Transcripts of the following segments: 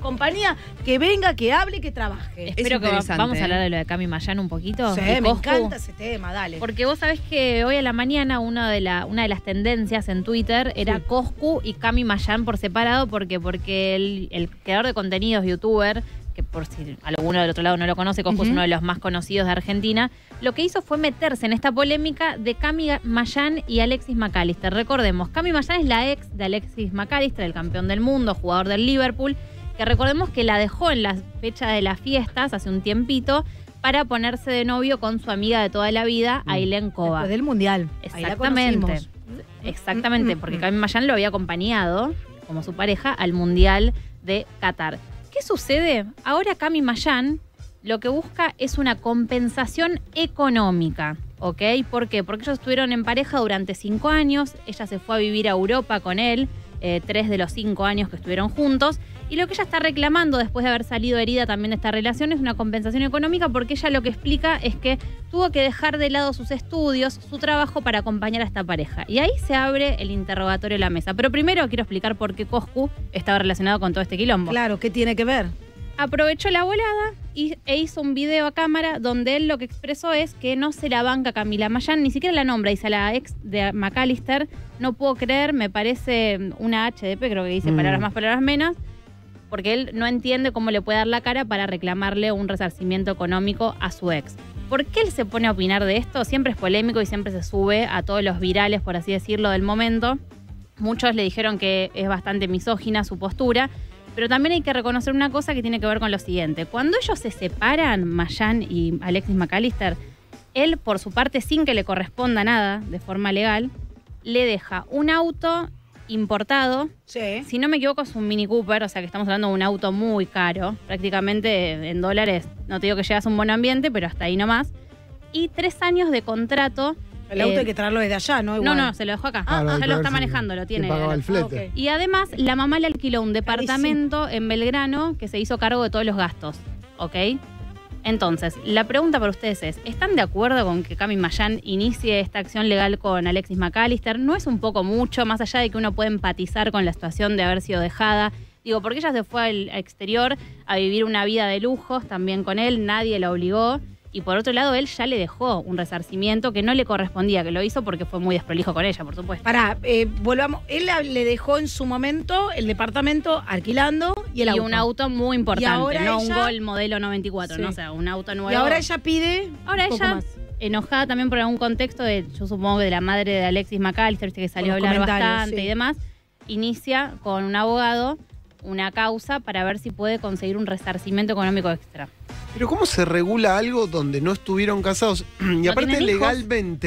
compañía, que venga, que hable, que trabaje. Espero que vamos a hablar de lo de Cami Mayán un poquito. Sí, me encanta ese tema, dale. Porque vos sabés que hoy a la mañana una de las tendencias en Twitter era Coscu y Cami Mayán por separado. Porque el creador de contenidos, youtuber, que por si alguno del otro lado no lo conoce, Coscu es uno de los más conocidos de Argentina, lo que hizo fue meterse en esta polémica de Cami Mayán y Alexis McAllister. Recordemos, Cami Mayán es la ex de Alexis McAllister, el campeón del mundo, jugador del Liverpool, que recordemos que la dejó en la fecha de las fiestas hace un tiempito para ponerse de novio con su amiga de toda la vida, Ailén Cova. Después del Mundial. Exactamente. Exactamente, porque Cami Mayán lo había acompañado como su pareja al Mundial de Qatar. ¿Qué sucede? Ahora Cami Mayán lo que busca es una compensación económica, ¿ok? ¿Por qué? Porque ellos estuvieron en pareja durante 5 años, ella se fue a vivir a Europa con él, 3 de los 5 años que estuvieron juntos, y lo que ella está reclamando después de haber salido herida también de esta relación es una compensación económica, porque ella lo que explica es que tuvo que dejar de lado sus estudios, su trabajo para acompañar a esta pareja. Y ahí se abre el interrogatorio de la mesa. Pero primero quiero explicar por qué Coscu estaba relacionado con todo este quilombo. Claro, ¿qué tiene que ver? Aprovechó la volada e hizo un video a cámara donde él lo que expresó es que no se la banca Camila Mayán, ni siquiera la nombra, dice a la ex de McAllister. No puedo creer, me parece una HDP, creo que dice palabras más, palabras menos, porque él no entiende cómo le puede dar la cara para reclamarle un resarcimiento económico a su ex. ¿Por qué él se pone a opinar de esto? Siempre es polémico y siempre se sube a todos los virales, por así decirlo, del momento. Muchos le dijeron que es bastante misógina su postura, pero también hay que reconocer una cosa que tiene que ver con lo siguiente. Cuando ellos se separan, Mayán y Alexis McAllister, él, por su parte, sin que le corresponda nada de forma legal, le deja un auto importado. Sí. Si no me equivoco, es un Mini Cooper, o sea que estamos hablando de un auto muy caro, prácticamente en dólares. No te digo que llegas a un buen ambiente, pero hasta ahí nomás. Y 3 años de contrato. El auto hay que traerlo desde allá, ¿no? Igual. No, se lo dejó acá. Claro, ya lo está manejando, lo tiene. pagaba el flete. Okay. Y además, la mamá le alquiló un departamento en Belgrano que se hizo cargo de todos los gastos, ¿ok? Entonces, la pregunta para ustedes es, ¿están de acuerdo con que Cami Mayán inicie esta acción legal con Alexis McAllister? ¿No es un poco mucho, más allá de que uno puede empatizar con la situación de haber sido dejada? Digo, porque ella se fue al exterior a vivir una vida de lujos también con él, nadie la obligó. Y por otro lado, él ya le dejó un resarcimiento que no le correspondía, que lo hizo porque fue muy desprolijo con ella, por supuesto. Pará, volvamos. Él le dejó en su momento el departamento alquilando y el auto. Y un auto muy importante, no un ella... Gol modelo 94, sí. ¿no? O sea, un auto nuevo. Y ahora ella pide Ahora un poco ella, más. enojada también por algún contexto, yo supongo que de la madre de Alexis McAllister, que salió a hablar bastante y demás, inicia con un abogado una causa para ver si puede conseguir un resarcimiento económico extra. Pero ¿cómo se regula algo donde no estuvieron casados? Y aparte tienen hijos.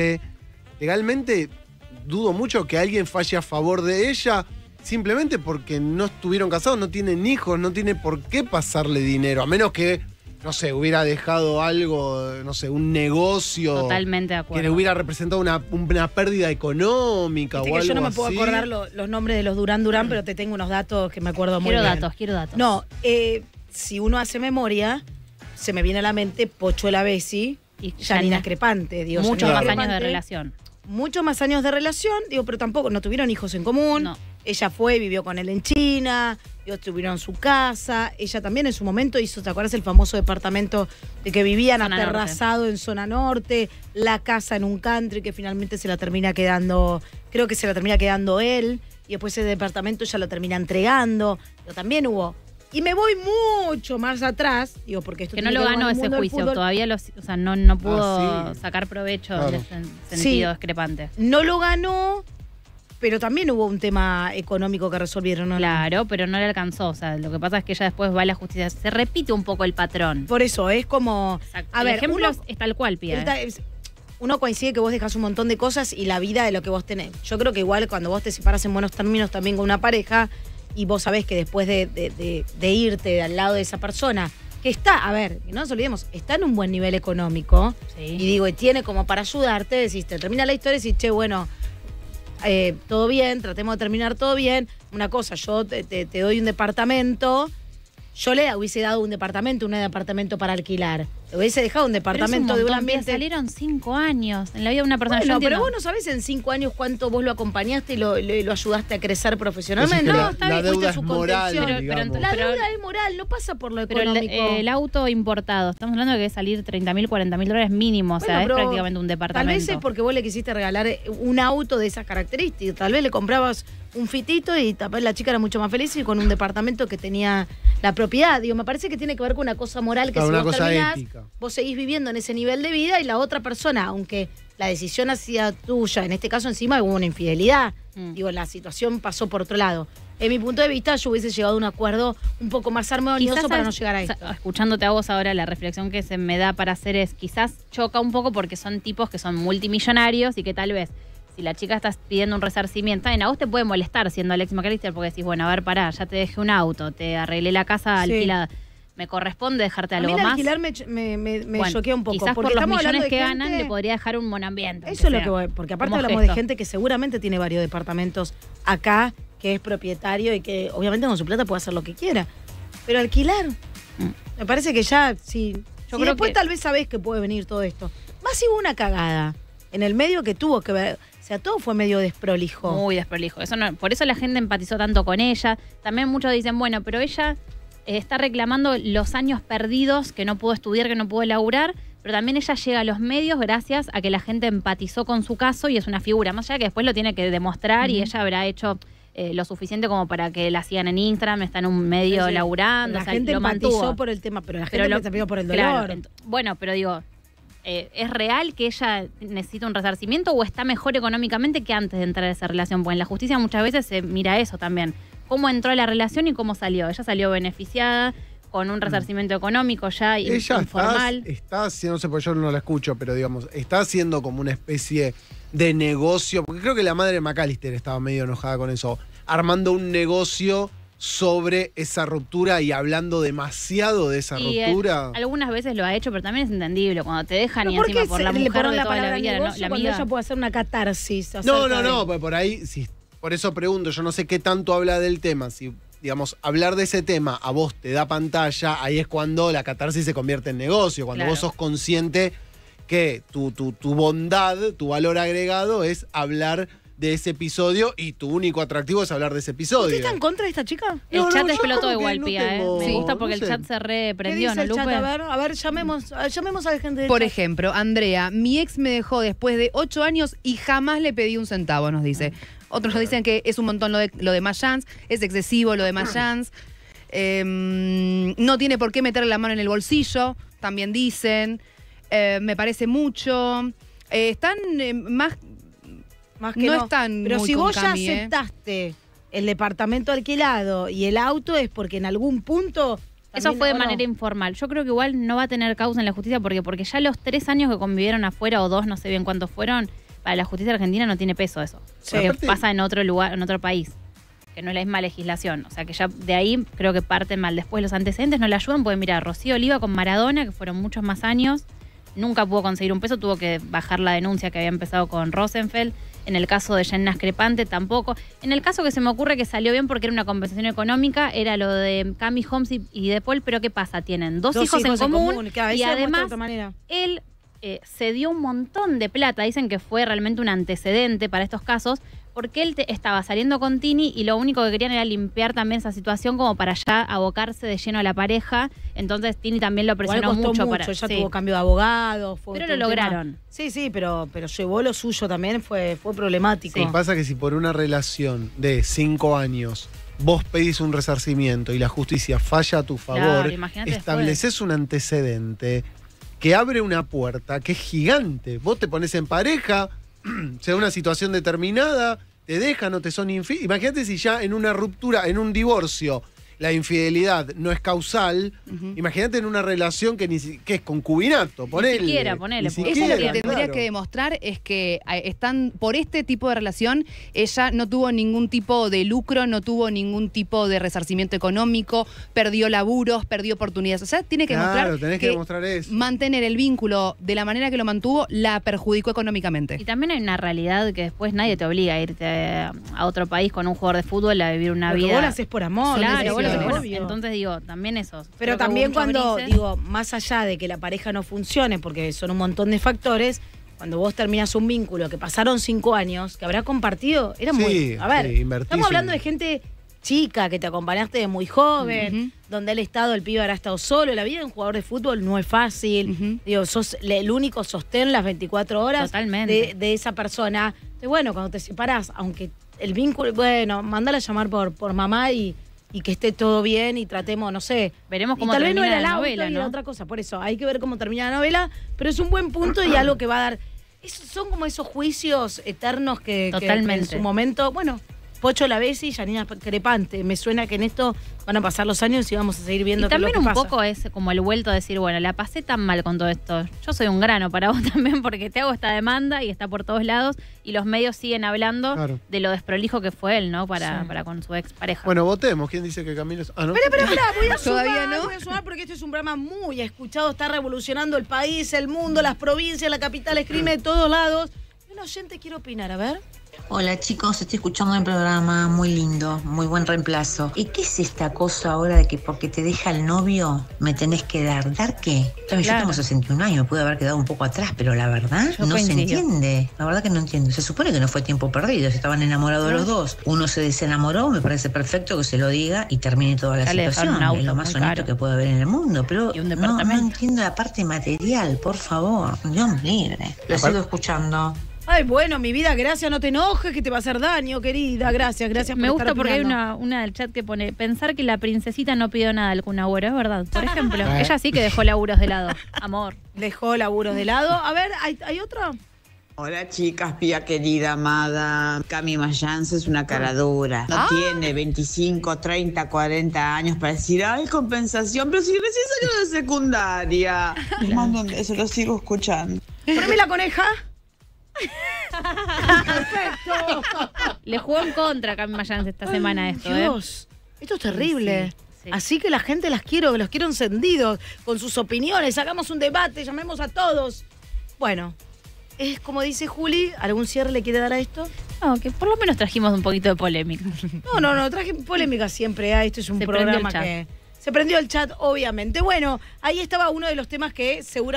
legalmente dudo mucho que alguien falle a favor de ella simplemente porque no estuvieron casados, no tienen hijos, no tiene por qué pasarle dinero, a menos que, no sé, hubiera dejado algo, no sé, un negocio. Totalmente de acuerdo. Que le hubiera representado una pérdida económica o algo así. Yo no me puedo acordar los nombres de los Durán, pero te tengo unos datos que me acuerdo muy bien. Quiero datos. No, si uno hace memoria, se me viene a la mente Pochuela Bessi y Janina Crepante. Digo, muchos más Crepante, años de relación. Muchos más años de relación, digo, pero tampoco, no tuvieron hijos en común. No. Ella vivió con él en China, ellos tuvieron su casa. Ella también en su momento hizo, ¿te acuerdas el famoso departamento de que vivían Zona aterrazado en zona norte? La casa en un country que finalmente se la termina quedando, creo que se la termina quedando él. Y después ese departamento ella lo termina entregando. Pero también hubo. Y me voy mucho más atrás, digo, porque esto que no tiene lo ver con ganó el ese mundo del juicio, fútbol. todavía no pudo sí. sacar provecho Claro. de ese sentido Sí. discrepante. No lo ganó, pero también hubo un tema económico que resolvieron, ¿no? Claro, pero no le alcanzó. O sea, lo que pasa es que ella después va a la justicia. Se repite un poco el patrón. Por eso, es como... Exacto. A El ver, ejemplo uno- es tal cual, Pia. Uno coincide que vos dejás un montón de cosas y la vida de lo que vos tenés. Yo creo que igual cuando vos te separas en buenos términos también con una pareja y vos sabés que después de irte al lado de esa persona, que está, a ver, no nos olvidemos, está en un buen nivel económico, Sí. y digo, y tiene como para ayudarte, decís, te termina la historia y decís, che, bueno, todo bien, tratemos de terminar todo bien. Una cosa, yo te doy un departamento, yo le hubiese dado un departamento para alquilar. Le hubiese dejado un departamento de un ambiente. Salieron 5 años en la vida de una persona. Bueno, pero vos no sabés en 5 años cuánto vos lo acompañaste y lo ayudaste a crecer profesionalmente. No, la deuda es moral, la pero deuda es moral, no pasa por lo pero económico. el auto importado, estamos hablando de que debe salir 30.000, 40.000 dólares mínimo, o sea, es prácticamente un departamento. Tal vez es porque vos le quisiste regalar un auto de esas características. Tal vez le comprabas un fitito y la chica era mucho más feliz y con un departamento que tenía la propiedad. Digo, me parece que tiene que ver con una cosa moral que si vos terminás, vos seguís viviendo en ese nivel de vida y la otra persona, aunque la decisión hacía tuya, en este caso encima hubo una infidelidad. Digo, la situación pasó por otro lado. En mi punto de vista, yo hubiese llegado a un acuerdo un poco más armonioso para no llegar a esto. Escuchándote a vos ahora, la reflexión que se me da para hacer es, quizás choca un poco porque son tipos que son multimillonarios y que tal vez, si la chica está pidiendo un resarcimiento, a vos te puede molestar siendo Alex McAllister porque decís, bueno, a ver, pará, ya te dejé un auto, te arreglé la casa alquilada. Me corresponde dejarte algo más. Alquilar me choquea un poco. Quizás porque por los millones que ganan le podría dejar un monoambiente. Eso es lo que voy, porque aparte hablamos de gente que seguramente tiene varios departamentos acá, que es propietario y que obviamente con su plata puede hacer lo que quiera. Pero alquilar, me parece que ya, sí. Yo creo después tal vez sabés que puede venir todo esto. Más si hubo una cagada en el medio que tuvo que ver. O sea, todo fue medio desprolijo. Muy desprolijo. Por eso la gente empatizó tanto con ella. También muchos dicen, bueno, pero ella está reclamando los años perdidos, que no pudo estudiar, que no pudo laburar, pero también ella llega a los medios gracias a que la gente empatizó con su caso y es una figura. Más allá que después lo tiene que demostrar y ella habrá hecho lo suficiente como para que la sigan en Instagram, está en un medio laburando. La gente lo empatizó por el tema, pero la gente lo pidió por el dolor. Claro, bueno, pero digo, ¿es real que ella necesita un resarcimiento o está mejor económicamente que antes de entrar a esa relación? Pues en la justicia muchas veces se mira eso también. Cómo entró a la relación y cómo salió. Ella salió beneficiada con un resarcimiento económico ya informal. Está haciendo, no sé, porque yo no la escucho, pero digamos, está haciendo como una especie de negocio, porque creo que la madre de McAllister estaba medio enojada con eso, armando un negocio sobre esa ruptura y hablando demasiado de esa ruptura. Algunas veces lo ha hecho, pero también es entendible. Cuando te dejan y encima por la mujer de toda la vida, la amiga. Ella puede hacer una catarsis. No, pues por ahí, sí, por eso pregunto, yo no sé qué tanto habla del tema, si digamos, hablar de ese tema a vos te da pantalla, ahí es cuando la catarsis se convierte en negocio, cuando vos sos consciente que tu bondad, tu valor agregado es hablar de ese episodio y tu único atractivo es hablar de ese episodio. ¿Usted está en contra de esta chica? El chat explotó igual, Pía, Me gusta porque el chat se reprendió, ¿no, Lupe? A ver, llamemos a la gente del Por chat. ejemplo, Andrea, mi ex me dejó después de 8 años y jamás le pedí un centavo, nos dice. Otros nos dicen que es un montón lo de Mayans, es excesivo lo de Mayans. No tiene por qué meterle la mano en el bolsillo, también dicen. Me parece mucho. Están más que no están pero muy si con vos Cami, ya aceptaste el departamento alquilado y el auto es porque en algún punto... Eso fue de manera informal. Yo creo que igual no va a tener causa en la justicia porque ya los 3 años que convivieron afuera o 2, no sé bien cuántos fueron, para la justicia argentina no tiene peso eso. Sí. Porque pasa en otro lugar, en otro país, que no es la misma legislación. O sea que ya de ahí creo que parten mal. Después los antecedentes no le ayudan, porque mira, Rocío Oliva con Maradona, que fueron muchos más años, nunca pudo conseguir un peso, tuvo que bajar la denuncia que había empezado con Rosenfeld. En el caso de Jenna Screpante tampoco. En el caso que se me ocurre que salió bien porque era una compensación económica, era lo de Cami Holmes y de Paul, pero ¿qué pasa? Tienen dos hijos en común claro, y además él se dio un montón de plata. Dicen que fue realmente un antecedente para estos casos porque él estaba saliendo con Tini y lo único que querían era limpiar también esa situación como para ya abocarse de lleno a la pareja. Entonces Tini también lo presionó mucho. Ella tuvo cambio de abogado. Pero lo lograron. Sí, pero llevó lo suyo también, fue problemático. Sí. Pasa que si por una relación de 5 años vos pedís un resarcimiento y la justicia falla a tu favor, estableces un antecedente que abre una puerta que es gigante. Vos te pones en pareja, se da una situación determinada, te dejan o te son infieles. Imagínate si ya en una ruptura, en un divorcio, la infidelidad no es causal. Imagínate en una relación que es concubinato, ponele. Ponele. Eso es lo que tendría que demostrar, es que están por este tipo de relación, ella no tuvo ningún tipo de lucro, no tuvo ningún tipo de resarcimiento económico, perdió laburos, perdió oportunidades. O sea, tiene que demostrar tenés que demostrar eso. Mantener el vínculo de la manera que lo mantuvo la perjudicó económicamente. Y también hay una realidad que después nadie te obliga a irte a otro país con un jugador de fútbol a vivir una vida. Vos lo haces por amor. Claro, vos Entonces, bueno, obvio. entonces digo, también eso. Pero Creo que también hubo muchos cuando, grises. digo, más allá de que la pareja no funcione, porque son un montón de factores, cuando vos terminás un vínculo que pasaron 5 años, que habrás compartido, era Sí, muy... A ver, invertís estamos hablando en- de gente chica, que te acompañaste de muy joven, donde el pibe habrá estado solo. La vida de un jugador de fútbol no es fácil. Digo, sos el único sostén las 24 horas Totalmente. de esa persona. Entonces, bueno, cuando te separás, aunque el vínculo, bueno, mandala a llamar por mamá y que esté todo bien y tratemos, no sé. Veremos Y cómo tal vez no termina era el la auto novela, y ¿no? era otra cosa. Por eso, hay que ver cómo termina la novela, pero es un buen punto y algo que va a dar... son como esos juicios eternos que Totalmente. en su momento, bueno, Pocho Lavesi y Janina Crepante. Me suena que en esto van a pasar los años y vamos a seguir viendo Y qué es lo también que un pasa. poco es como el vuelto a decir, bueno, la pasé tan mal con todo esto. Yo soy un grano para vos también porque te hago esta demanda y está por todos lados y los medios siguen hablando Claro. de lo desprolijo que fue él, ¿no? Sí. Para con su ex pareja. Bueno, votemos. ¿Quién dice que Camilo es...? Ah, ¿no? Espera, voy a sumar, Todavía no. voy a sumar porque este es un programa muy escuchado, está revolucionando el país, el mundo, las provincias, la capital, escribe de todos lados. Y un oyente quiere opinar, a ver. Hola chicos, estoy escuchando el programa, muy lindo, muy buen reemplazo. ¿Y qué es esta cosa ahora de que porque te deja el novio me tenés que dar? ¿Dar qué? Yo Claro. tengo 61 años, me pude haber quedado un poco atrás, pero la verdad Yo no se coincido. entiende. La verdad que no entiendo. Se supone que no fue tiempo perdido, se estaban enamorados los dos. Uno se desenamoró, me parece perfecto que se lo diga y termine toda la Ya le dejaron situación. un auto Es lo más muy honesto caro. que puede haber en el mundo, pero Y un no departamento. entiendo la parte material, por favor. Dios libre. Lo sigo escuchando. Ay, bueno, mi vida, gracias, no te enojes, que te va a hacer daño, querida. Gracias por Me gusta estar porque hay opinando. una del chat que pone, pensar que la princesita no pidió nada al Kun Agüero, es verdad. Por ejemplo, ella sí que dejó laburos de lado. Amor. Dejó laburos de lado. A ver, ¿hay otro? Hola chicas, pía querida, amada. Cami Mayans es una cara dura. No tiene 25, 30, 40 años para decir, ay, compensación, pero si recién salió de secundaria. Les mando un beso, lo sigo escuchando. Poneme la coneja. Perfecto. Le jugó en contra a Cami Mayans esta semana esto, ¿eh? Dios, esto es terrible. Sí. Así que la gente los quiero encendidos, con sus opiniones, hagamos un debate, llamemos a todos. Bueno, es como dice Juli, ¿algún cierre le quiere dar a esto? No, que por lo menos trajimos un poquito de polémica. No, traje polémica siempre. Esto es un Se prendió el programa chat. que... Se prendió el chat, obviamente. Bueno, ahí estaba uno de los temas que seguramente...